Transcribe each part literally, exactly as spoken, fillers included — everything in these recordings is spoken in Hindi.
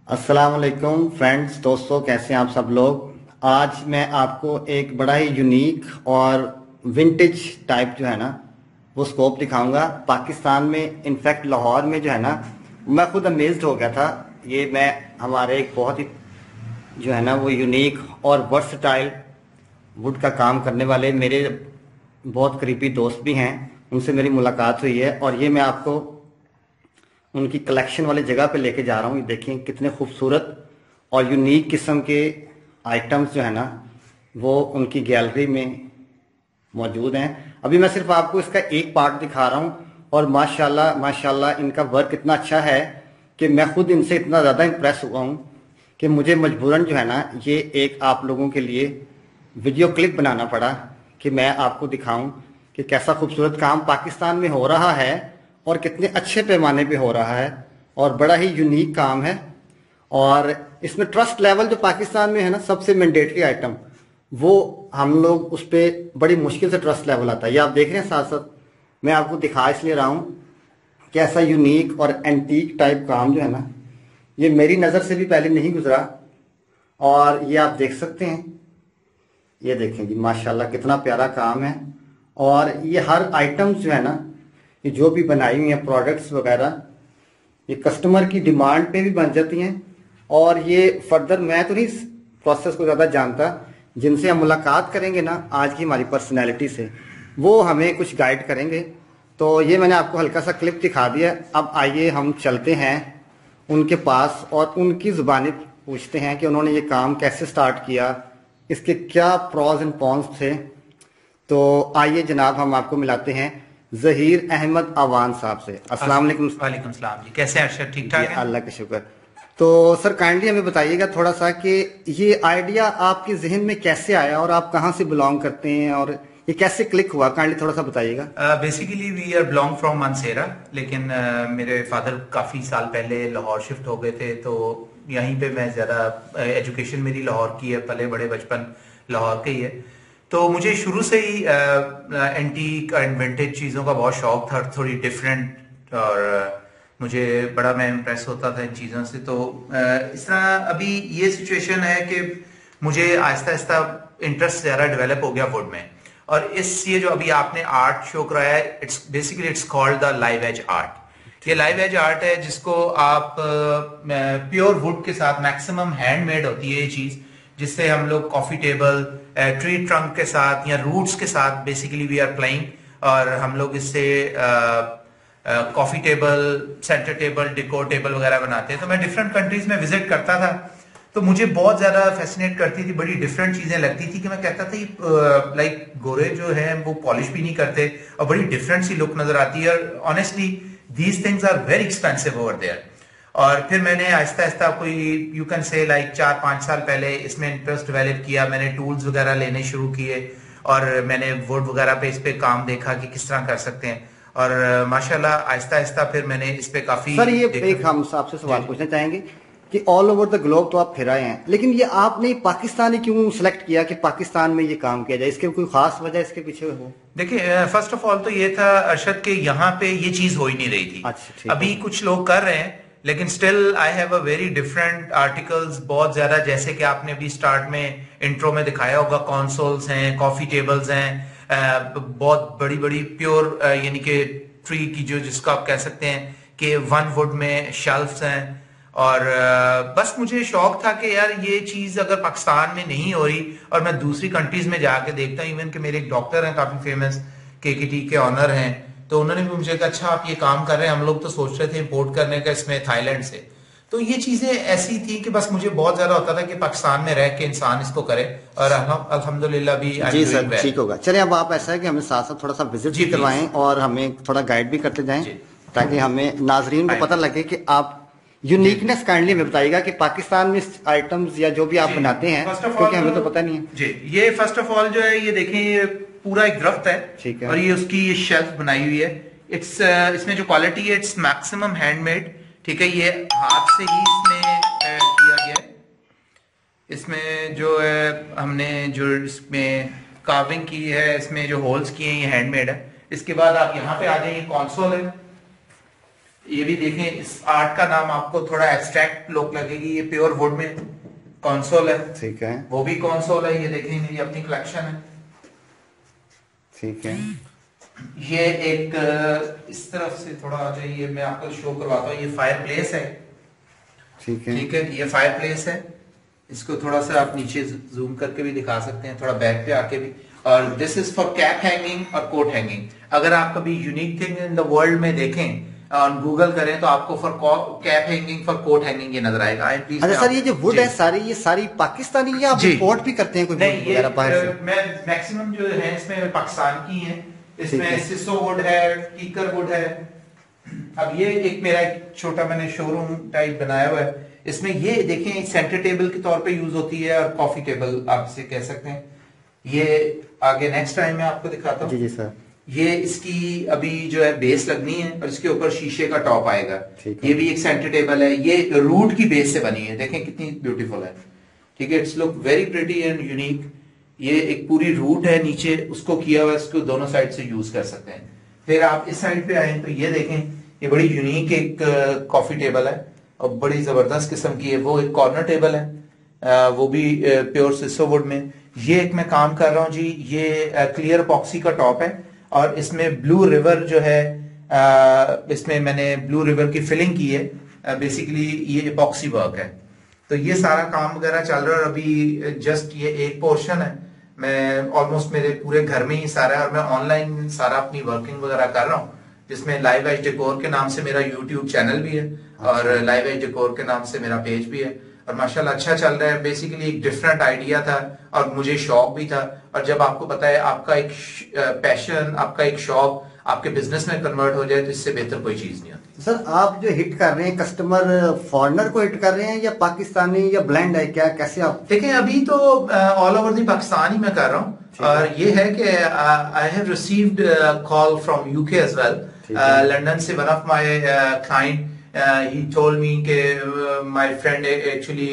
अस्सलाम वालेकुम फ्रेंड्स, दोस्तों, कैसे हैं आप सब लोग। आज मैं आपको एक बड़ा ही यूनिक और विंटेज टाइप जो है ना वो स्कोप दिखाऊंगा पाकिस्तान में। इनफैक्ट लाहौर में जो है ना मैं खुद अमेज्ड हो गया था। ये मैं हमारे एक बहुत ही जो है ना वो यूनिक और वर्सटाइल वुड का काम करने वाले मेरे बहुत करीबी दोस्त भी हैं, उनसे मेरी मुलाकात हुई है और ये मैं आपको उनकी कलेक्शन वाली जगह पे लेके जा रहा हूँ। ये देखें कितने खूबसूरत और यूनिक किस्म के आइटम्स जो है ना वो उनकी गैलरी में मौजूद हैं। अभी मैं सिर्फ आपको इसका एक पार्ट दिखा रहा हूँ और माशाल्लाह माशाल्लाह इनका वर्क इतना अच्छा है कि मैं खुद इनसे इतना ज़्यादा इम्प्रेस हुआ हूँ कि मुझे मजबूरन जो है ना ये एक आप लोगों के लिए वीडियो क्लिप बनाना पड़ा कि मैं आपको दिखाऊं कि कैसा खूबसूरत काम पाकिस्तान में हो रहा है और कितने अच्छे पैमाने पे हो रहा है और बड़ा ही यूनिक काम है। और इसमें ट्रस्ट लेवल जो पाकिस्तान में है ना सबसे मैंडेटरी आइटम, वो हम लोग उस पर बड़ी मुश्किल से ट्रस्ट लेवल आता है। ये आप देख रहे हैं, साथ साथ मैं आपको दिखा इसलिए रहा हूँ कि ऐसा यूनिक और एंटीक टाइप काम जो है ना ये मेरी नज़र से भी पहले नहीं गुजरा। और ये आप देख सकते हैं, ये देखें जी माशाल्लाह कितना प्यारा काम है। और ये हर आइटम्स जो है ना ये जो भी बनाई हुई हैं प्रोडक्ट्स वगैरह ये कस्टमर की डिमांड पे भी बन जाती हैं। और ये फर्दर मैं तो नहीं इस प्रोसेस को ज़्यादा जानता, जिनसे हम मुलाकात करेंगे ना आज की हमारी पर्सनैलिटी से वो हमें कुछ गाइड करेंगे। तो ये मैंने आपको हल्का सा क्लिप दिखा दिया। अब आइए हम चलते हैं उनके पास और उनकी ज़ुबानी पूछते हैं कि उन्होंने ये काम कैसे स्टार्ट किया, इसके क्या प्रॉज एंड कॉन्स थे। तो आइए जनाब हम आपको मिलाते हैं जहीर अहमद अवान साहब से। अस्सलाम वालेकुम। वालेकुम सलाम जी, कैसे हैं अरशद? ठीक ठाक हैं? अल्लाह का शुक्र। तो सर काइंडली हमें बताइएगा थोड़ा सा कि ये आइडिया आपके जहन में कैसे आया और आप कहाँ से बिलोंग करते हैं और ये कैसे क्लिक हुआ, काइंडली थोड़ा सा बताइएगा। Basically we are belong from Mansehra, लेकिन uh, मेरे फादर काफ़ी साल पहले लाहौर शिफ्ट हो गए थे, तो यहीं पे मैं ज़्यादा एजुकेशन मेरी लाहौर की है, पले बड़े बचपन लाहौर के ही है। तो मुझे शुरू से ही एंटीक एंड विंटेज चीज़ों का बहुत शौक था, थोड़ी डिफरेंट, और uh, मुझे बड़ा मैं इम्प्रेस होता था इन चीज़ों से। तो uh, इस तरह अभी ये सिचुएशन है कि मुझे आहिस्ता आहिस्ता इंटरेस्ट ज़्यादा डेवलप हो गया वुड में। और इस ये जो अभी आपने आर्ट शो कराया है, it's basically it's called the live edge art. ये लाइव एज आर्ट है जिसको आप प्योर uh, वुड के साथ, मैक्सिमम हैंडमेड होती है ये चीज़, जिससे हम लोग कॉफी टेबल, ट्री ट्रंक के साथ या रूट्स के साथ बेसिकली वी आर प्लेइंग, और हम लोग इससे coffee table, centre table, decor table वगैरह बनाते हैं। तो मैं डिफरेंट कंट्रीज में विजिट करता था, तो मुझे बहुत ज्यादा फैसिनेट करती थी, बड़ी डिफरेंट चीजें लगती थी कि मैं कहता था लाइक गोरे जो है वो पॉलिश भी नहीं करते और बड़ी डिफरेंट सी लुक नजर आती है। और honestly these things are very expensive over there. और फिर मैंने आहिस्ता आहिस्ता कोई यू कैन से लाइक चार पांच साल पहले इसमें इंटरेस्ट डेवलप किया। मैंने टूल्स वगैरह लेने शुरू किए और मैंने वुड वगैरह पे इस पे काम देखा कि किस तरह कर सकते हैं, और माशाल्लाह आहिस्ता आहिस्ता फिर मैंने इस पे काफी। सर ये एक हम आपसे सवाल पूछना चाहेंगे कि ऑल ओवर द ग्लोब तो आप फिर आए हैं, लेकिन ये आपने पाकिस्तान ही क्यों सिलेक्ट किया कि पाकिस्तान में ये काम किया जाए? इसके कोई खास वजह इसके पीछे हो? देखिए, फर्स्ट ऑफ ऑल तो ये था अरशद के यहाँ पे ये चीज हो ही नहीं रही थी। अच्छा, अभी कुछ लोग कर रहे हैं, लेकिन still I have a very different articles, बहुत ज्यादा, जैसे कि आपने अभी स्टार्ट में इंट्रो में दिखाया होगा, कंसोल्स हैं, कॉफी टेबल्स हैं, बहुत बड़ी बड़ी प्योर यानी कि ट्री की जो जिसको आप कह सकते हैं कि वन वुड में शेल्फ्स हैं। और बस मुझे शौक था कि यार ये चीज अगर पाकिस्तान में नहीं हो रही, और मैं दूसरी कंट्रीज में जाके देखता हूँ, इवन कि मेरे एक डॉक्टर हैं काफी फेमस, के के टी के ऑनर हैं, तो उन्होंने भी मुझे कहा अच्छा आप ये काम कर रहे हैं, हम लोग तो सोच रहे थे इंपोर्ट करने का इसमें थाईलैंड से। तो ये चीजें ऐसी थी कि बस मुझे बहुत ज्यादा होता था कि पाकिस्तान में रह के इंसान इसको करे, और अल्हम्दुलिल्लाह भी जी सर ठीक होगा। चलिए अब आप ऐसा है कि हमें साथ साथ थोड़ा सा विजिट भी करवाएं और हमें थोड़ा गाइड भी करते जाएं, ताकि हमें नाजरीन को पता लगे कि आप यूनिकनेस काइंडली में बताइएगा कि पाकिस्तान में आइटम्स या जो भी आप बनाते हैं, क्योंकि हमें तो पता नहीं है जी। ये फर्स्ट ऑफ ऑल जो है ये देखें, ये पूरा एक दरख्त है, ठीक है, और ये उसकी ये शेल्फ बनाई हुई है। इट्स uh, इसमें जो क्वालिटी है इट्स मैक्सिमम हैंडमेड, ठीक है, ये हाथ से ही इसमें किया गया है। इसमें जो है हमने जो इसमें कार्विंग की है, इसमें जो होल्स किए हैं ये हैंडमेड है। इसके बाद आप यहाँ पे आ जाइए, कॉन्सोल है, ये भी देखें, इस आर्ट का नाम आपको थोड़ा एब्स्ट्रैक्ट लुक लगेगी, ये प्योर वुड में कंसोल है। ठीक है, वो भी कंसोल है, ये देखें मेरी अपनी कलेक्शन है। ठीक है, ये एक इस तरफ से थोड़ा आ जाइए, मैं आपको शो करवाता हूँ। ये फायर प्लेस है। ठीक है, ठीक है, ये फायर प्लेस है। इसको थोड़ा सा आप नीचे जूम करके भी दिखा सकते हैं, थोड़ा बैक पे आके भी। और this is for cap hanging और कोट हैंगिंग। अगर आप कभी unique thing in the world में देखें और गूगल करें तो आपको for cap hanging, for coat hanging ये नजर आएगा। अच्छा सर, ये जो वुड है सारी, ये सारी पाकिस्तानी या आप इंपोर्ट भी करते हैं कोई? नहीं, ये मैं मैक्सिमम जो है इसमें पाकिस्तान की है। इसमें सिसो वुड है, कीकर वुड है। अब ये एक मेरा एक छोटा मैंने शोरूम टाइप बनाया हुआ है। इसमें ये देखें सेंटर टेबल के तौर पे यूज होती है और कॉफी टेबल आप इसे कह सकते हैं। ये आगे नेक्स्ट टाइम मैं आपको दिखाता हूँ। जी जी सर। ये इसकी अभी जो है बेस लगनी है और इसके ऊपर शीशे का टॉप आएगा। ये भी एक सेंटर टेबल है, ये रूट की बेस से बनी है, देखें कितनी ब्यूटीफुल है। ठीक है, it's look very pretty and unique. ये एक पूरी रूट है नीचे, उसको किया हुआ, इसको दोनों साइड से यूज कर सकते हैं। फिर आप इस साइड पे आए तो ये देखें, ये बड़ी यूनिक एक कॉफी टेबल है और बड़ी जबरदस्त किस्म की है। वो एक कॉर्नर टेबल है, आ, वो भी प्योर सिसो वुड में। ये एक मैं काम कर रहा हूँ जी, ये क्लियर पॉक्सी का टॉप है और इसमें ब्लू रिवर जो है, आ, इसमें मैंने ब्लू रिवर की फिलिंग की है। बेसिकली ये इपॉक्सी वर्क है। तो ये सारा काम वगैरह चल रहा है और अभी जस्ट ये एक पोर्शन है। मैं ऑलमोस्ट मेरे पूरे घर में ही सारा है और मैं ऑनलाइन सारा अपनी वर्किंग वगैरह कर रहा हूँ, जिसमें लाइव एज डेकोर के नाम से मेरा यूट्यूब चैनल भी है और लाइव एज डेकोर के नाम से मेरा पेज भी है और माशाल्लाह अच्छा चल रहा है। बेसिकली एक डिफरेंट आइडिया था और मुझे शौक भी था। और जब आपको पता है आपका एक पैशन, आपका एक शौक आपके बिजनेस में कन्वर्ट हो जाए तो इससे बेहतर कोई चीज नहीं होती। सर आप जो हिट कर रहे हैं कस्टमर, फॉरेनर को हिट कर रहे हैं या पाकिस्तानी या ब्लेंड है, क्या कैसे आप? देखें अभी तो ऑल ओवर दी पाकिस्तान ही मैं कर रहा हूँ और ये है कि I have received call from UK as well. London से one of my client he told me के my friend actually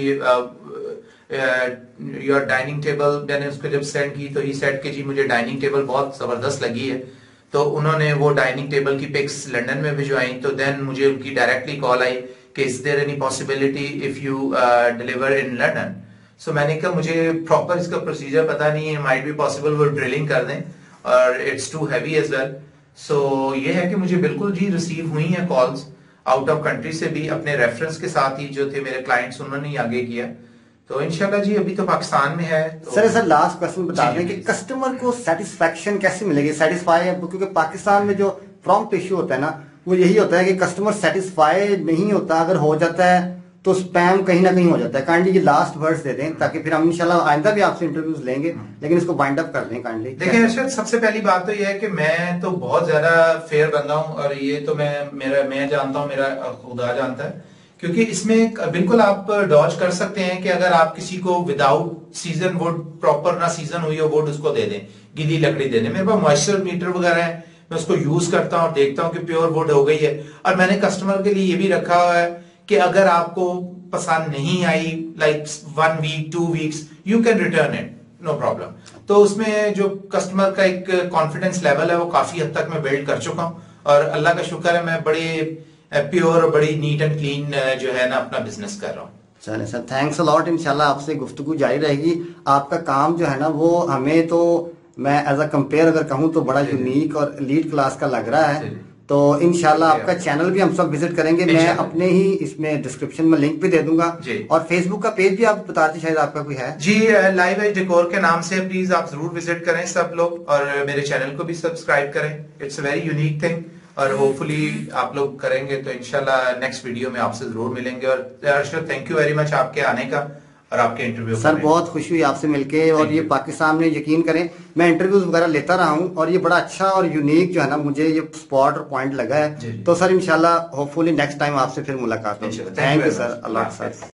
your dining table, मैंने उसको जब सेंड की तो ही सेड कि जी मुझे डाइनिंग टेबल बहुत जबरदस्त लगी है। तो उन्होंने वो डाइनिंग टेबल की पिक्स लंदन में भिजवाई। तो देन मुझे उनकी डायरेक्टली कॉल आई कि is there any possibility if you deliver in London. So मैंने कहा मुझे प्रॉपर इसका प्रोसीजर पता नहीं है, माइट बी पॉसिबल वो ड्रिलिंग कर दें और it's too heavy as well. So ये है कि मुझे बिल्कुल जी रिसीव हुई हैं कॉल्स आउट ऑफ कंट्री से भी, अपने रेफरेंस के साथ ही जो थे मेरे क्लाइंट्स उन्होंने ही आगे किया। तो इंशाल्लाह जी अभी तो पाकिस्तान में है। तो सर सर लास्ट क्वेश्चन बता दें कि कस्टमर को सेटिस्फेक्शन कैसे मिलेगी, सेटिस्फाई, क्योंकि पाकिस्तान में जो प्रॉम्प्ट इश्यू होता है ना वो यही होता है कि कस्टमर सेटिस्फाई नहीं होता, अगर हो जाता है तो स्पैम कहीं ना कहीं हो जाता है। काइंडली ये लास्ट वर्ड्स दे दें ताकि फिर हम इंशाल्लाह आइंदा भी आपसे इंटरव्यूज लेंगे, लेकिन इसको बाइंड अप कर दें काइंडली। देखिए अर्शद, सबसे पहली बात तो ये है कि मैं तो बहुत ज्यादा फेयर बंदा हूँ और ये तो मैं मेरा मैं जानता हूँ, मेरा खुदा जानता है, क्योंकि इसमें बिल्कुल आप डॉज कर सकते हैं कि अगर आप किसी को विदाउट सीजन वुड, प्रॉपर ना सीजन हुई हो वुड उसको दे दें, गीली लकड़ी दे दें। मेरे पास मॉइस्चर मीटर वगैरह है, मैं उसको यूज करता हूँ और देखता हूँ कि प्योर वुड हो गई है। और मैंने कस्टमर के लिए ये भी रखा हुआ है कि अगर आपको पसंद नहीं आई like one week two weeks you can return it, no problem. तो उसमें जो कस्टमर का एक कॉन्फिडेंस लेवल है वो काफी हद तक मैं बिल्ड कर चुका हूँ और अल्लाह का शुक्र है मैं बड़े प्योर और बड़ी नीट एंड क्लीन जो है ना अपना बिजनेस कर रहा हूँ। चलिए सर, थैंक्स अ लॉट। इंशाल्लाह आपसे गुफ्तगू जारी रहेगी। आपका काम जो है ना वो हमें तो मैं एज अ कंपेयर अगर कहूँ तो बड़ा यूनिक और लीड क्लास का लग रहा है। तो इंशाल्लाह आपका चैनल भी हम सब विजिट करेंगे, मैं अपने ही इसमें डिस्क्रिप्शन में लिंक भी दे दूंगा और फेसबुक का पेज भी आप बताते शायद आपका कोई है जी, लाइव एज डेकोर के नाम से प्लीज आप जरूर विजिट करें सब लोग और मेरे चैनल को भी सब्सक्राइब करें। It's a very unique thing और होपफुली आप लोग करेंगे तो इंशाल्लाह नेक्स्ट वीडियो में आपसे जरूर मिलेंगे। और Arshad thank you very much आपके आने का और आपके इंटरव्यू सर, बहुत खुशी हुई आपसे मिलके। और ये पाकिस्तान में यकीन करें मैं इंटरव्यूज वगैरह लेता रहा हूँ और ये बड़ा अच्छा और यूनिक जो है ना मुझे ये स्पॉट और पॉइंट लगा है। तो सर इंशाल्लाह होपफुली नेक्स्ट टाइम आपसे फिर मुलाकात होगी। थैंक यू सर, अल्लाह हाफ़िज़।